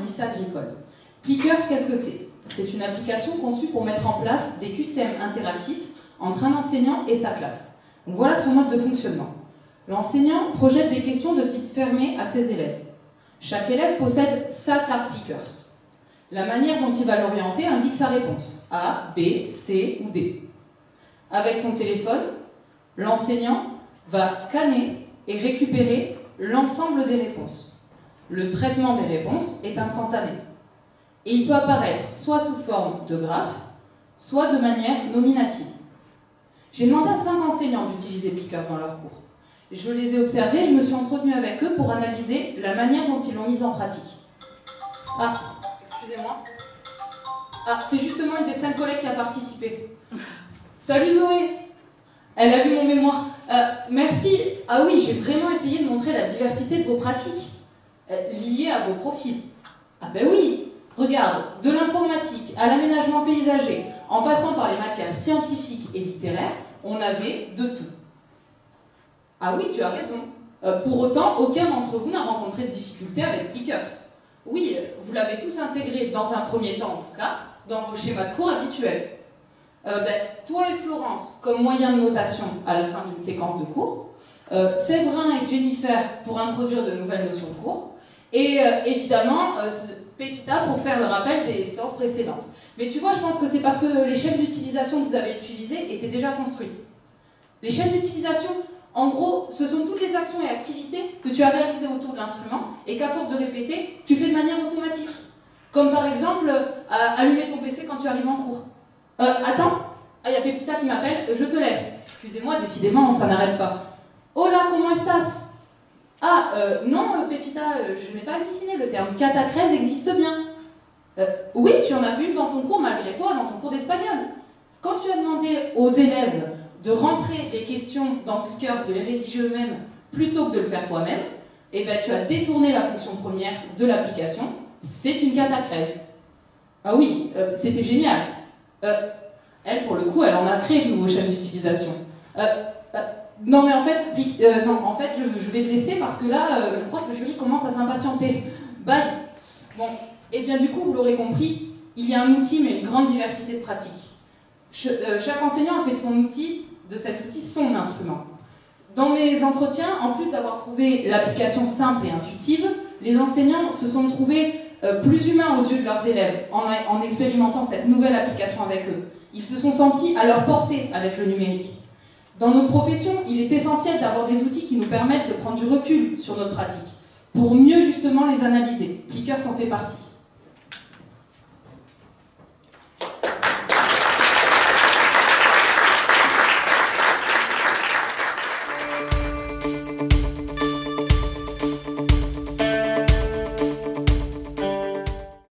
lycée agricole. Plickers, qu'est-ce que c'est? C'est une application conçue pour mettre en place des QCM interactifs entre un enseignant et sa classe. Donc voilà son mode de fonctionnement. L'enseignant projette des questions de type fermé à ses élèves. Chaque élève possède sa carte Plickers. La manière dont il va l'orienter indique sa réponse, A, B, C ou D. Avec son téléphone, l'enseignant va scanner et récupérer l'ensemble des réponses. Le traitement des réponses est instantané. Et il peut apparaître soit sous forme de graphe, soit de manière nominative. J'ai demandé à 5 enseignants d'utiliser Plickers dans leurs cours. Je les ai observés, je me suis entretenue avec eux pour analyser la manière dont ils l'ont mise en pratique. Ah, excusez-moi. Ah, c'est justement une des 5 collègues qui a participé. Salut Zoé! Elle a lu mon mémoire. Merci. Ah oui, j'ai vraiment essayé de montrer la diversité de vos pratiques, liées à vos profils. Ah ben oui! Regarde, de l'informatique à l'aménagement paysager, en passant par les matières scientifiques et littéraires, on avait de tout. Ah oui, tu as raison. Pour autant, aucun d'entre vous n'a rencontré de difficultés avec Plickers. Oui, vous l'avez tous intégré dans un premier temps en tout cas, dans vos schémas de cours habituels. Toi et Florence, comme moyen de notation à la fin d'une séquence de cours, Séverin et Jennifer pour introduire de nouvelles notions de cours, et évidemment, Pépita pour faire le rappel des séances précédentes. Mais tu vois, je pense que c'est parce que les chaînes d'utilisation que vous avez utilisées étaient déjà construites. Les chaînes d'utilisation, en gros, ce sont toutes les actions et activités que tu as réalisées autour de l'instrument et qu'à force de répéter, tu fais de manière automatique. Comme par exemple, allumer ton PC quand tu arrives en cours. Attends, il y a Pépita qui m'appelle, je te laisse. Excusez-moi, décidément, ça n'arrête pas. Hola, comment estás? Non, Pépita, je n'ai pas halluciné, le terme catacrèse existe bien. Oui, tu en as fait une dans ton cours, malgré toi, dans ton cours d'espagnol. Quand tu as demandé aux élèves de rentrer des questions dans Plickers, de les rédiger eux-mêmes, plutôt que de le faire toi-même, eh ben, tu as détourné la fonction première de l'application, c'est une catacrèse. Ah oui, c'était génial. Elle, pour le coup, elle en a créé de nouveaux chaînes d'utilisation. Non, mais en fait, je vais te laisser parce que là, je crois que le jury commence à s'impatienter. Bye. Bon, et bien du coup, vous l'aurez compris, il y a un outil, mais une grande diversité de pratiques. Chaque enseignant a fait de cet outil son instrument. Dans mes entretiens, en plus d'avoir trouvé l'application simple et intuitive, les enseignants se sont trouvés plus humains aux yeux de leurs élèves en expérimentant cette nouvelle application avec eux. Ils se sont sentis à leur portée avec le numérique. Dans notre profession, il est essentiel d'avoir des outils qui nous permettent de prendre du recul sur notre pratique, pour mieux justement les analyser. Plickers en fait partie.